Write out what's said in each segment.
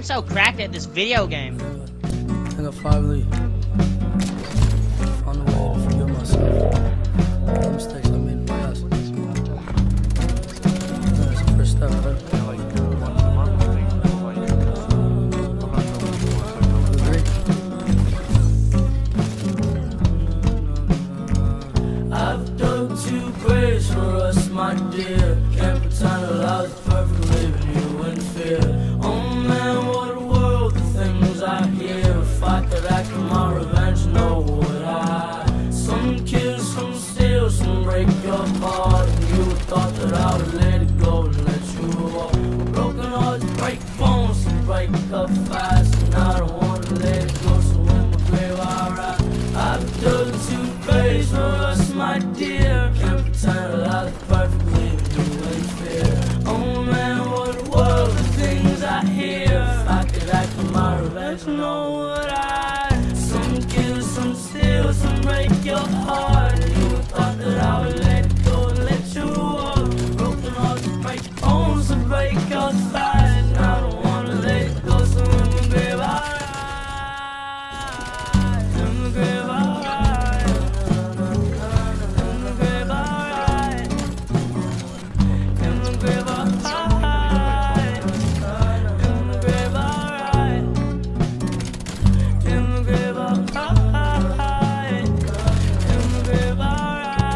I'm so cracked at this video game. I got 5 lead. On the way to forgive myself. The mistakes I made in the past. That's the first step, right? I've dug 2 graves for us, my dear. Can't pretend that I was perfect, leaving you in fear. Oh man, what a world, the things I hear. If I could act for my revenge, no would I. Some kill, some steal, some break your heart. And you thought that I would let it go and let you walk. Broken hearts break bones, and break up fast. And I don't want to let it go, so in my grave I ride. I've dug 2 graves for us, my dear. Can't pretend that I was perfect, leaving you in fear. Oh man, what a world of things I hear. If I could act for my revenge, no would I. Some kill, some steal, some break your heart. And you thought that I would let it go and let you walk. Broken hearts break bones and break your thighs. And I don't wanna let it go, so in the grave I ride. In the grave I ride. In the grave I ride. In the grave I ride. In the grave I ride. In the grave I ride. In the grave I ride.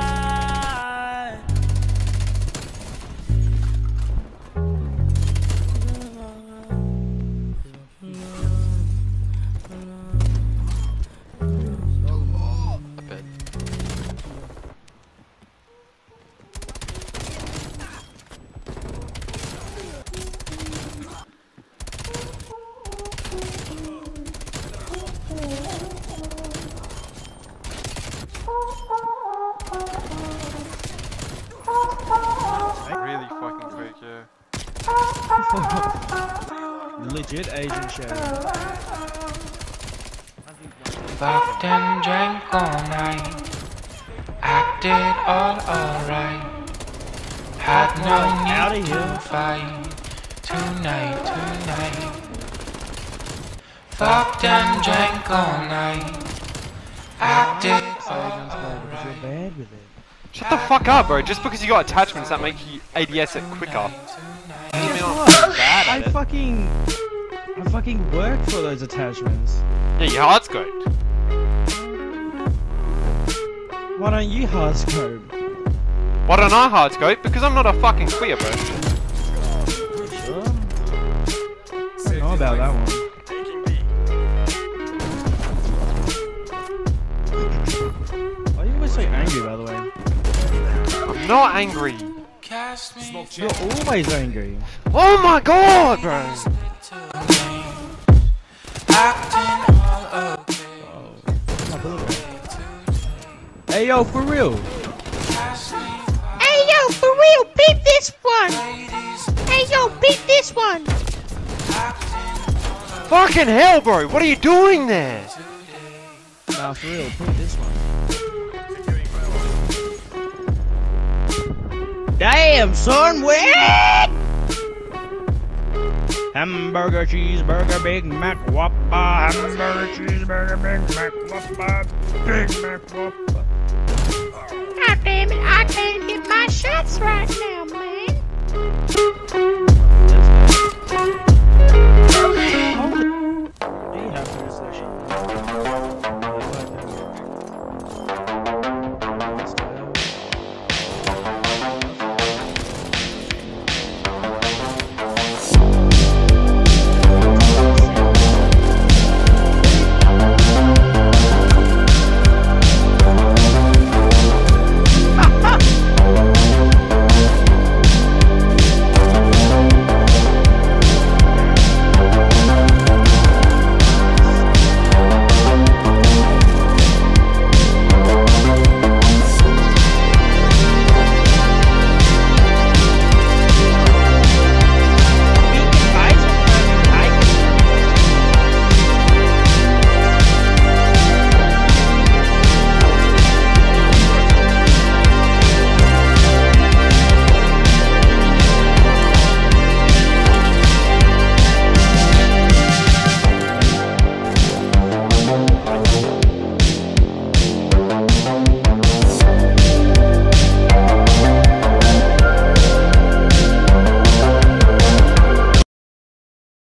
Really fucking quick, yeah. Legit Asian show. Fucked and drank all night, acted all alright. Had no need to fight tonight. Fucked and drank all night, acted all alright. Bad with it. Shut the fuck up, bro. Just because you got attachments that make you ADS it quicker. I fucking worked for those attachments. Yeah, you hard scoped. Why don't you hardscope? Why don't I hard scope? Because I'm not a fucking queer, bro. Sure. I don't know about that one. Why are you always so angry, by the way? I'm not angry. You're always angry. Oh my god, bro! Hey yo, for real. Hey yo, for real, beat this one! Hey yo, beat this one! Fucking hell, bro! What are you doing there? Nah, for real, beat this one. Damn, son, what? Hamburger, cheeseburger, Big Mac, Whopper. Hamburger, cheeseburger, Big Mac, Whopper. Big Mac, Whopper. God damn it, I can't get my shot